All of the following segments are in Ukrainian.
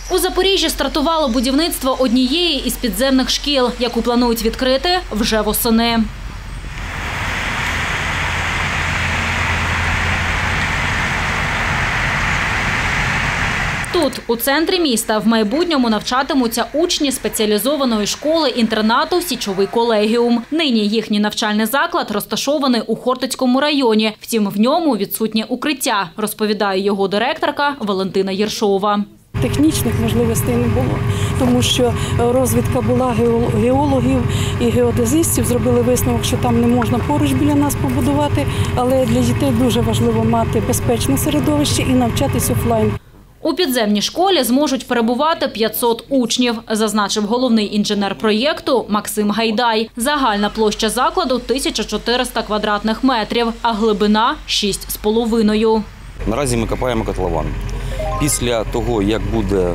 У Запоріжжі стартувало будівництво однієї із підземних шкіл, яку планують відкрити вже восени. Тут, у центрі міста, в майбутньому навчатимуться учні спеціалізованої школи-інтернату «Січовий колегіум». Нині їхній навчальний заклад розташований у Хортицькому районі. Втім, в ньому відсутнє укриття, розповідає його директорка Валентина Єршова. Технічних можливостей не було, тому що розвідка була геологів і геодезистів, зробили висновок, що там не можна поруч біля нас побудувати, але для дітей дуже важливо мати безпечне середовище і навчатись офлайн. У підземній школі зможуть перебувати 500 учнів, зазначив головний інженер проєкту Максим Гайдай. Загальна площа закладу – 1400 квадратних метрів, а глибина – 6,5. Наразі ми копаємо котлован. Після того, як буде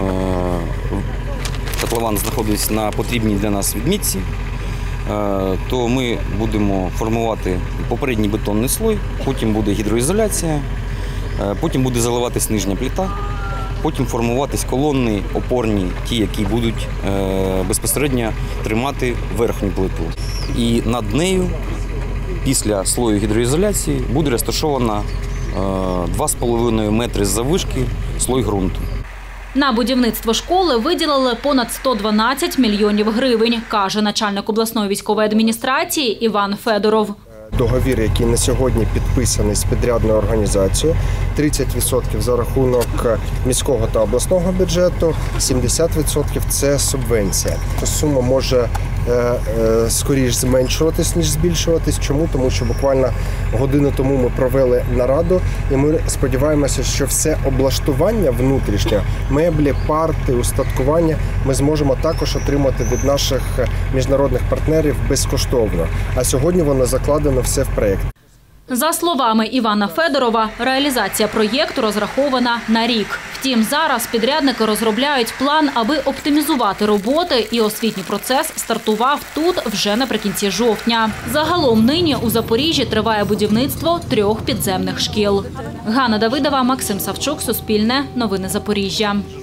котлован знаходитися на потрібній для нас відмітці, то ми будемо формувати попередній бетонний слой, потім буде гідроізоляція, потім буде заливатись нижня плита, потім формуватись колонни опорні, ті, які будуть безпосередньо тримати верхню плиту. І над нею, після слою гідроізоляції, буде розташована 2,5 метри з заввишки слой ґрунту. На будівництво школи виділили понад 112 мільйонів гривень, каже начальник обласної військової адміністрації Іван Федоров. Договір, який на сьогодні підписаний з підрядною організацією, 30% за рахунок міського та обласного бюджету, 70% – це субвенція. Сума може скоріш зменшуватись, ніж збільшуватись. Чому? Тому що буквально годину тому ми провели нараду, і ми сподіваємося, що все облаштування внутрішнє, меблі, парти, устаткування ми зможемо також отримати від наших міжнародних партнерів безкоштовно. А сьогодні воно закладено все в проєкт. За словами Івана Федорова, реалізація проєкту розрахована на рік. Втім, зараз підрядники розробляють план, аби оптимізувати роботи, і освітній процес стартував тут вже наприкінці жовтня. Загалом нині у Запоріжжі триває будівництво 3 підземних шкіл. Ганна Давидова, Максим Савчук, Суспільне, Новини Запоріжжя.